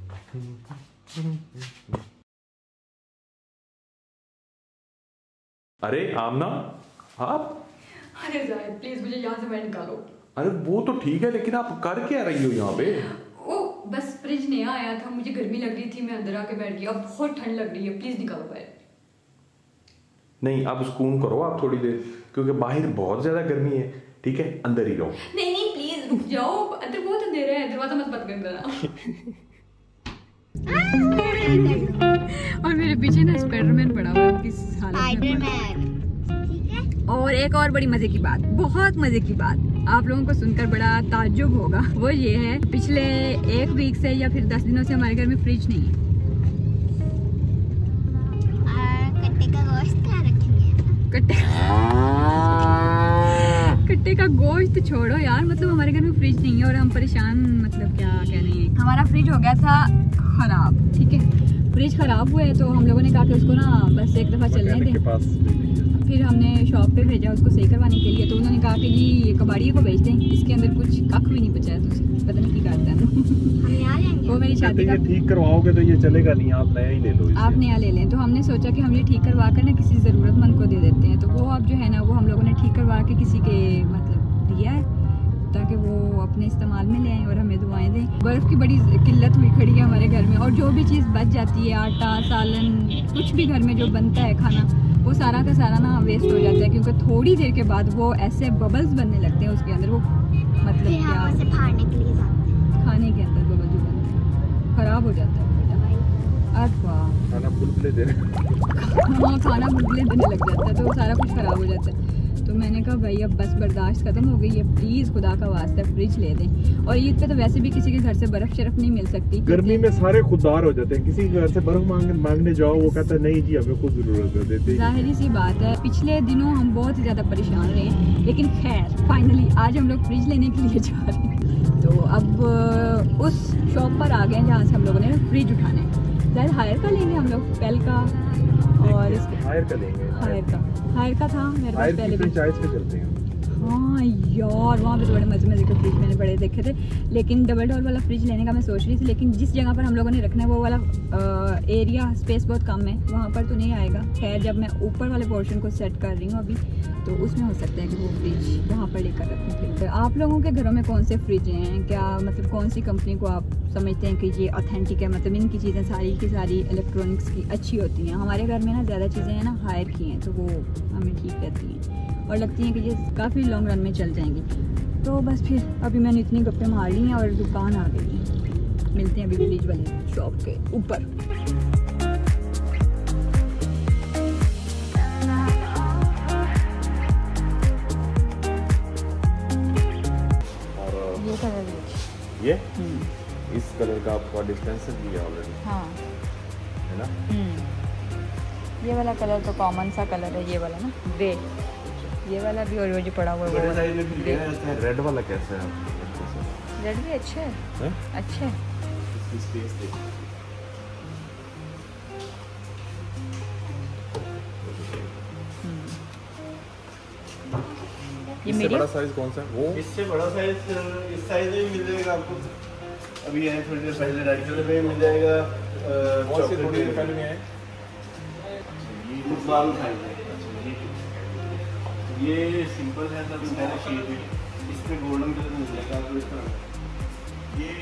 अरे आमना, आप? अरे जाहिद प्लीज मुझे यहाँ से बाहर निकालो। अरे वो तो ठीक है, लेकिन आप कर क्या रही हो यहाँ पे? ओ बस फ्रिज नया आया था, मुझे गर्मी लग रही थी, मैं अंदर आके बैठ गई। अब बहुत ठंड लग रही है, प्लीज निकालो बाहर। नहीं, अब सुकून करो आप थोड़ी देर, क्योंकि बाहर बहुत ज्यादा गर्मी है। ठीक है, अंदर ही रहो। नहीं नहीं प्लीज रुक जाओ, अंदर बहुत अंधेरा है, दरवाजा मत बंद कर देना। और मेरे पीछे ना स्पाइडरमैन पड़ा हुआ है, किस हालत में। और एक और बड़ी मजे की बात, बहुत मजे की बात, आप लोगों को सुनकर बड़ा ताज्जुब होगा, वो ये है पिछले 1 वीक से या फिर 10 दिनों से हमारे घर में फ्रिज नहीं है। कट्टे का गोश्त कहाँ रखेंगे? कट्टे का गोश्त छोड़ो यार, मतलब हमारे घर में फ्रिज नहीं है और हम परेशान, मतलब क्या कहने हैं। हमारा फ्रिज हो गया था खराब, ठीक है, फ्रिज खराब हुआ है तो हम लोगों ने कहा कि उसको ना बस एक दफ़ा चलने दें। फिर हमने शॉप पे भेजा उसको सही करवाने के लिए, तो उन्होंने कहा कि जी कबाड़िए को भेज दें, इसके अंदर कुछ कख भी नहीं बचा है, तो पता नहीं क्या करता है। वो मेरी शादी का ठीक करवाओगे तो ये चलेगा नहीं, आप नया ही ले लो, आप नया ले लें। तो हमने सोचा कि हम ये ठीक करवा कर ना किसी ज़रूरतमंद को दे देते हैं, तो वो अब जो है ना वो हम लोगों ने ठीक करवा के किसी के मतलब दिया है ताकि वो अपने इस्तेमाल में ले आएँ और हमें दुआएं दें। बर्फ़ की बड़ी किल्लत हुई खड़ी है हमारे घर में, और जो भी चीज़ बच जाती है, आटा सालन कुछ भी घर में जो बनता है खाना, वो सारा का सारा ना वेस्ट हो जाता है, क्योंकि थोड़ी देर के बाद वो ऐसे बबल्स बनने लगते हैं उसके अंदर, वो मतलब क्या से फाड़ने के लिए खाने के अंदर बबल जो बनते हैं खराब हो जाता है बेटा। अरे खाना बुलबुले देने खाना बुलबुले देने लग जाता है, तो सारा कुछ खराब हो जाता है। तो मैंने कहा भाई अब बस बर्दाश्त खत्म हो गई है, प्लीज़ खुदा का वास्ता फ्रिज ले दें। और ईद पे तो वैसे भी किसी के घर से बर्फ़ शरफ नहीं मिल सकती, गर्मी में सारे खुददार हो जाते हैं, किसी के घर से बर्फ मांगने जाओ वो कहता है नहीं जी हमें खुद जरूरत है, देते। जाहिर सी बात है पिछले दिनों हम बहुत ही ज़्यादा परेशान रहे, लेकिन खैर फाइनली आज हम लोग फ्रिज लेने के लिए जा रहे हैं। तो अब उस शॉप पर आ गए जहाँ से हम लोगों ने फ्रिज उठाना है। शायद हायर का लेंगे हम लोग, पेल का, और हायर का लेंगे। हायर का था मेरे पास पहले भी। चलते हैं। हाँ यार वहाँ पे तो बड़े मजे मजे के फ्रिज मैंने बड़े देखे थे, लेकिन डबल डोर वाला फ्रिज लेने का मैं सोच रही थी, लेकिन जिस जगह पर हम लोगों ने रखना है वो वाला एरिया स्पेस बहुत कम है, वहाँ पर तो नहीं आएगा। खैर जब मैं ऊपर वाले पोर्शन को सेट कर रही हूँ अभी, तो उसमें हो सकता है कि वो फ्रिज वहाँ पर लेकर रखूँ। तो आप लोगों के घरों में कौन से फ्रिज हैं, क्या मतलब कौन सी कंपनी को आप समझते हैं कि ये ऑथेंटिक है, मतलब इनकी चीज़ें सारी की सारी इलेक्ट्रॉनिक्स की अच्छी होती हैं। हमारे घर में ना ज़्यादा चीज़ें हैं ना हायर की हैं, तो वो हमें ठीक रहती हैं और लगती हैं कि ये काफ़ी लॉन्ग रन में चल जाएंगी। तो बस फिर अभी मैंने इतनी गप्पे मार ली हैं और दुकान आ गई है, मिलते हैं अभी विलेज वाली शॉप के ऊपर। ये कलर ये इस कलर का आपका डिस्पेंसर भी है ऑलरेडी, हाँ है ना। ये वाला कलर तो कॉमन सा कलर है, ये वाला ना ग्रे, ये वाला भी और जो पड़ा हुआ है। रेड वाला कैसा है? रेड भी अच्छे है, अच्छे है। ये इससे बड़ा साइज कौन सा है? वो इससे बड़ा साइज इस साइज में मिल जाएगा आपको। अभी है थोड़ी देर पहले रेड कलर में मिल जाएगा। कौन सी थोड़ी देर पहले में है? ये बाल साइज है। ये सिंपल है, सब मैंने शेड है, इसमें गोल्डन कलर मिल जाएगा आपको। इस तरह ये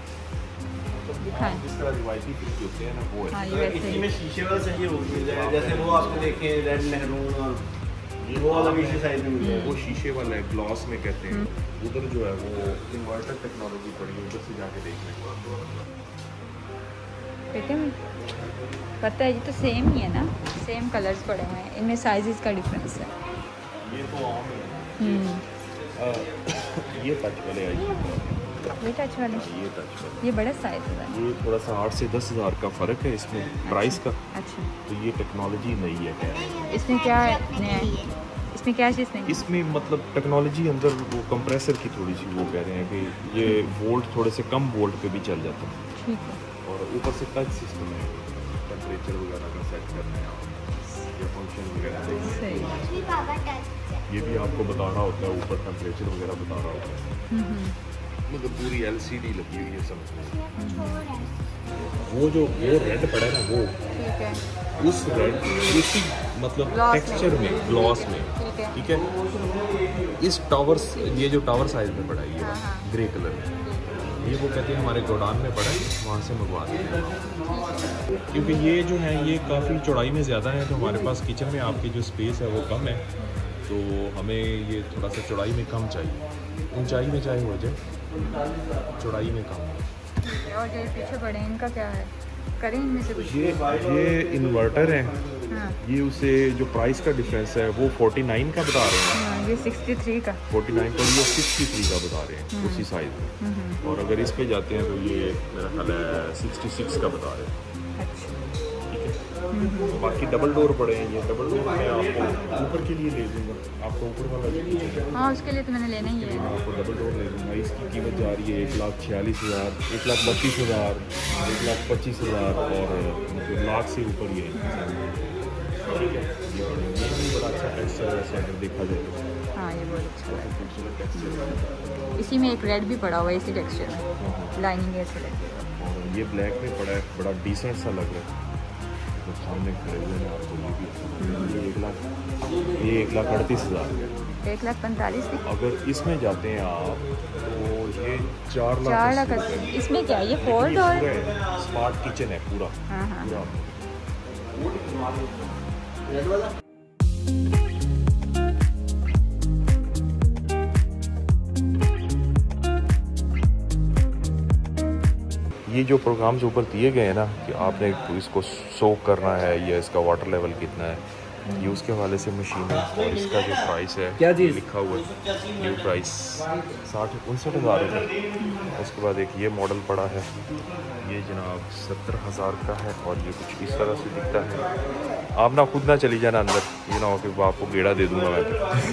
जिस तरह रिवायती फ्रिज होते हैं ना वो है। हाँ, ये इसी में शीशे वाला चाहिए वो मिल जाएगा, जैसे वो आपने देखे रेड मेहरून और वो वाला भी इसी साइज में मिल जाएगा। वो शीशे वाला है, ग्लॉस में कहते हैं। उधर जो है वो इन्वर्टर टेक्नोलॉजी पड़ी है, उधर से जाके देख लें। पता है ये तो सेम ही है ना, सेम कलर्स पड़े हुए हैं, इनमें साइजेस का डिफरेंस है। ये तो आम है। ये टच वाले आई, ये टच वाले, ये टच वाले, ये बड़ा साइज है। ये थोड़ा सा 8 से 10 हज़ार का फ़र्क है इसमें प्राइस का। अच्छा, तो ये टेक्नोलॉजी नई है क्या? इसमें क्या है, इसमें क्या चीज़ नहीं? इसमें मतलब टेक्नोलॉजी अंदर वो कंप्रेसर की थोड़ी सी वो कह रहे हैं कि ये वोल्ट थोड़े से कम वोल्ट पे भी चल जाता है। ठीक है। और ऊपर से टच सिस्टम है, टेम्परेचर वगैरह का सेट करना है या फंक्शन वगैरह सही, ये भी आपको बता रहा होता है, ऊपर टेम्परेचर वगैरह बता रहा होता है। मतलब पूरी LCD लगी हुई है सब। वो रेड पड़ा है ना वो ठीक है, उस रेड इसी मतलब Gloss टेक्सचर में ग्लॉस में, ठीक है। ठीक है। इस टावर ये जो टावर साइज में पड़ा है ये हाँ। ग्रे कलर में, ये वो कहते हैं हमारे गोडाउन में पड़ा है, वहाँ से मंगवा देते हैं। क्योंकि ये जो है ये काफ़ी चौड़ाई में ज़्यादा है, तो हमारे पास किचन में आपकी जो स्पेस है वो कम है, तो हमें ये थोड़ा सा चौड़ाई में कम चाहिए, ऊंचाई में चाहे हो जाए, चौड़ाई में कम। और जो पीछे बड़े हैं इनका क्या है, करें इनमें से कुछ? ये इन्वर्टर है, हाँ ये उसे जो प्राइस का डिफरेंस है वो 49 का बता रहे हैं, हाँ, ये 63 का, 49 का, ये 63 का बता रहे हैं उसी साइज़ में। और अगर इस पे जाते हैं तो ये मेरा ख्याल है 66 का बता रहे हैं, अच्छा। ठीक है। बाकी डबल डोर पड़े हैं, ये डबल डोर मैं आपको ऊपर के लिए ले दूँगा, आपको ऊपर वाला जो किचन है हाँ उसके लिए तो मैंने लेना ही है। मैं आपको डबल डोर ले दूँगा। इसकी कीमत जा रही है 1,46,000, 1,32,000, 1,25,000 और मतलब लाख से ऊपर ये है, ठीक है। ये भी बड़ा अच्छा टेक्सचर है अगर देखा जाए तो, हाँ ये बहुत अच्छा है। खूबसूरत टेक्सचर है। इसी में एक रेड भी पड़ा हुआ है इसी टेक्सचर में, लाइनिंग है ऐसे लगी है। और ये ब्लैक में पड़ा है, बड़ा डिसेंट सा लग रहा है, तो सामने खड़े हुए हैं आपको ये भी, ये 1,38,000 है। 1,45,000 की अगर इसमें जाते हैं आप तो ये 4 लाख 4 लाख 80। इसमें क्या है, ये फोल्ड और स्मार्ट किचन है पूरा, हाँ हाँ पूरा। ये जो प्रोग्राम्स ऊपर दिए गए हैं ना कि आपने इसको सोक करना है या इसका वाटर लेवल कितना है, ये उसके हवाले से मशीन है। और इसका जो प्राइस है क्या चीज़? लिखा हुआ है न्यू प्राइस 60-59 रुपये। उसके बाद एक ये मॉडल पड़ा है, ये जनाब 70,000 का है और ये कुछ इस तरह से दिखता है। आप ना खुद ना चली जाना अंदर, ये ना हो कि आपको गेड़ा दे दूंगा मैं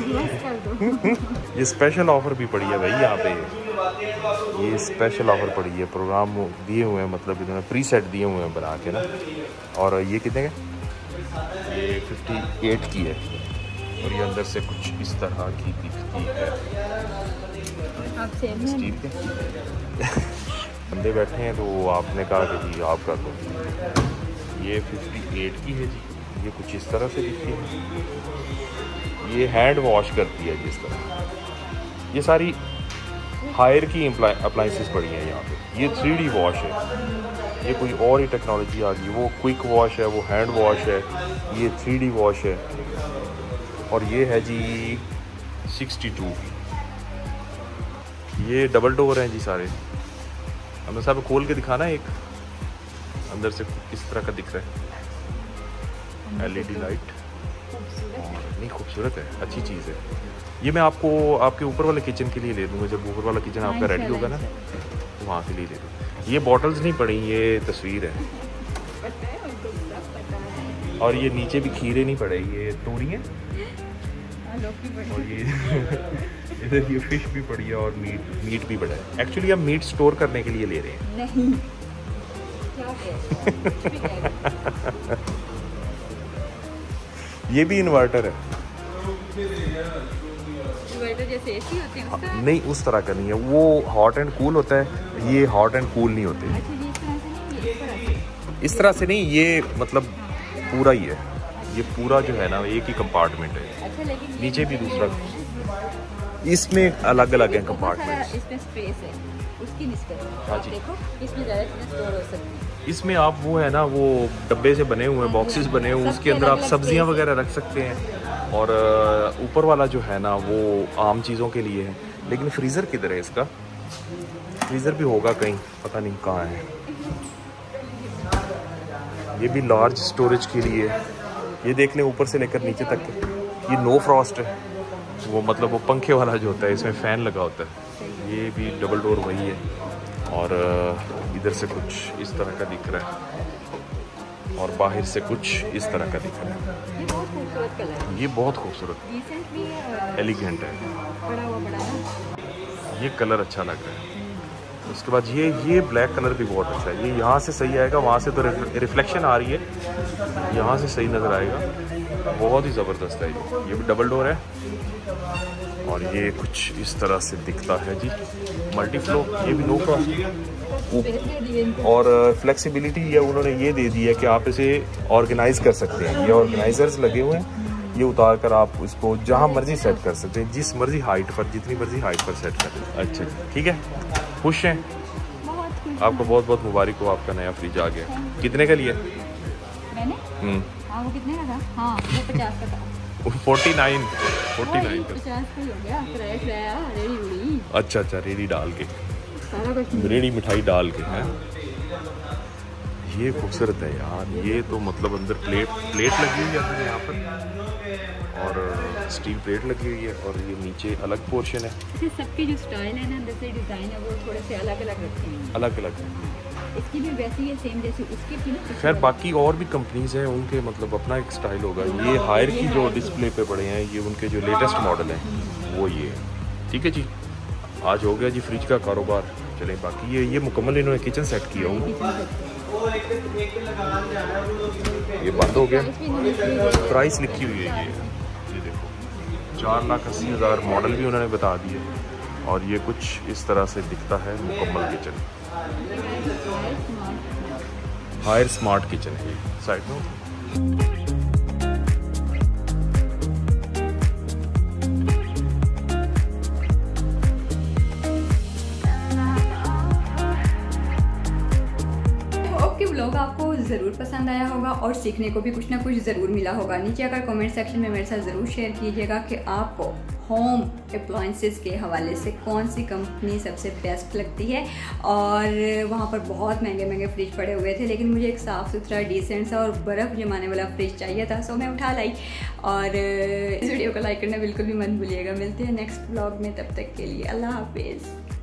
ये स्पेशल ऑफ़र भी पड़ी है भाई यहाँ पे, ये स्पेशल ऑफ़र पड़ी है, प्रोग्राम दिए हुए हैं, मतलब इन्होंने प्री सेट दिए हुए हैं बना के ना। और ये कितने का? ये 58 की है और ये अंदर से कुछ इस तरह की दिखती है। आप सेम स्टील के बंदे बैठे हैं तो आपने कहा कि जी आप कर दो। ये 58 की है जी, ये कुछ इस तरह से दिखती है। ये हैंड वॉश करती है जिस तरह, ये सारी हायर की अप्लाइंसेस पड़ी हैं यहाँ पे। ये 3D वॉश है, ये कोई और ही टेक्नोलॉजी आ गई। वो क्विक वॉश है, वो हैंड वॉश है, ये 3D वॉश है। और ये है जी 62 की। ये डबल डोर हैं जी सारे। हमें साहब खोल के दिखाना एक, अंदर से किस तरह का दिख रहा है। LED लाइट नहीं, खूबसूरत है, अच्छी चीज़ है। ये मैं आपको आपके ऊपर वाले किचन के लिए ले दूँगा, जब ऊपर वाला किचन आपका रेडी होगा ना तो वहाँ के लिए ले दूँगा। ये बॉटल्स नहीं पड़ी, ये तस्वीर है। और ये नीचे भी खीरे नहीं पड़े, ये तोरी हैं। और ये इधर ये फिश भी पड़ी है और मीट भी पड़ा है। एक्चुअली हम मीट स्टोर करने के लिए ले रहे हैं। नहीं क्या ये भी इन्वर्टर है। इन्वर्टर जैसे एसी होते हैं उसका? नहीं उस तरह का नहीं है, वो हॉट एंड कूल होता है, ये हॉट एंड कूल नहीं होते। अच्छा जी, इस तरह से नहीं, ये इस तरह से। इस तरह से नहीं, ये मतलब पूरा ही है, ये पूरा जो है ना एक ही कंपार्टमेंट है। अच्छा लेकिन नीचे भी दूसरा, इसमें अलग अलग है कंपार्टमेंट। इसमें स्पेस है उसकी निस्बत। हाँ जी। देखो इसमें ज़्यादा चीज़ें स्टोर हो सकती हैं। इसमें आप वो है ना, वो डब्बे से बने हुए बॉक्सेस बने हुए, उसके अंदर आप सब्जियां वगैरह रख सकते हैं। और ऊपर वाला जो है ना वो आम चीज़ों के लिए है। लेकिन फ्रीज़र किधर है इसका? फ्रीज़र भी होगा कहीं, पता नहीं कहाँ है। ये भी लार्ज स्टोरेज के लिए, ये देख लें ऊपर से लेकर नीचे तक। ये नो फ्रॉस्ट है, वो मतलब वो पंखे वाला जो होता है, इसमें फ़ैन लगा होता है। ये भी डबल डोर वही है। और इधर से कुछ इस तरह का दिख रहा है और बाहर से कुछ इस तरह का दिख रहा है। ये बहुत खूबसूरत कलर है, ये बहुत खूबसूरत डिसेंट भी है और एलिगेंट है। बड़ा हुआ बड़ा ना। ये कलर अच्छा लग रहा है। उसके बाद ये ब्लैक कलर भी बहुत अच्छा है। ये यहाँ से सही आएगा, वहाँ से तो रिफ्लेक्शन आ रही है, यहाँ से सही नज़र आएगा। बहुत ही ज़बरदस्त है ये भी डबल डोर है। और ये कुछ इस तरह से दिखता है जी, मल्टी फ्लो। ये भी नो फ्रॉस्ट। और फ्लेक्सिबिलिटी ये उन्होंने ये दे दी है कि आप इसे ऑर्गेनाइज कर सकते हैं। ये ऑर्गेनाइजर्स लगे हुए हैं, ये उतार कर आप इसको जहाँ मर्जी सेट कर सकते हैं, जिस मर्जी हाइट पर, जितनी मर्जी हाइट पर सेट करें। अच्छा ठीक है, खुश हैं? आपको बहुत बहुत मुबारक हो, आपका नया फ्रिज आ गया। कितने का लिया मैंने? हाँ वो कितने का था? हाँ वो 50 का था। 49 50 का ही हो गया। रेडी अच्छा अच्छा, रेडी डाल के, सारा कुछ रेडी मिठाई डाल के है। ये खूबसूरत है यार, ये तो मतलब अंदर प्लेट लगी हुई है यहाँ पर, और स्टील प्लेट लगी हुई है, और ये नीचे अलग पोर्शन है। सबके जो स्टाइल है ना, अंदर से डिज़ाइन है, वो थोड़े से अलग अलग रखे हैं। अलग अलग इसकी भी वैसी है, सेम जैसे उसकी थी ना। खैर बाकी और भी कंपनीज हैं, उनके मतलब अपना एक स्टाइल होगा। ये हायर की जो डिस्प्ले पे पड़े हैं, ये उनके जो लेटेस्ट मॉडल हैं वो ये है। ठीक है जी, आज हो गया जी फ्रिज का कारोबार। चलें बाकी ये मुकम्मल इन्होंने किचन सेट किया हूँ, ये बंद हो गया। प्राइस लिखी हुई है ये देखो, 4,80,000 मॉडल भी उन्होंने बता दिए, और ये कुछ इस तरह से दिखता है मुकम्मल किचन। हायर स्मार्ट किचन है साइड में। व्लॉग आपको ज़रूर पसंद आया होगा और सीखने को भी कुछ ना कुछ ज़रूर मिला होगा। नीचे आकर कमेंट सेक्शन में मेरे साथ ज़रूर शेयर कीजिएगा कि आपको होम अप्लायंसेस के हवाले से कौन सी कंपनी सबसे बेस्ट लगती है। और वहाँ पर बहुत महंगे महंगे फ्रिज पड़े हुए थे, लेकिन मुझे एक साफ़ सुथरा डिसेंट सा और बर्फ़ जमाने वाला फ्रिज चाहिए था, सो मैं उठा लाई। और इस वीडियो को लाइक करना बिल्कुल भी मत भूलिएगा। मिलते हैं नेक्स्ट व्लॉग में, तब तक के लिए अल्लाह हाफिज़।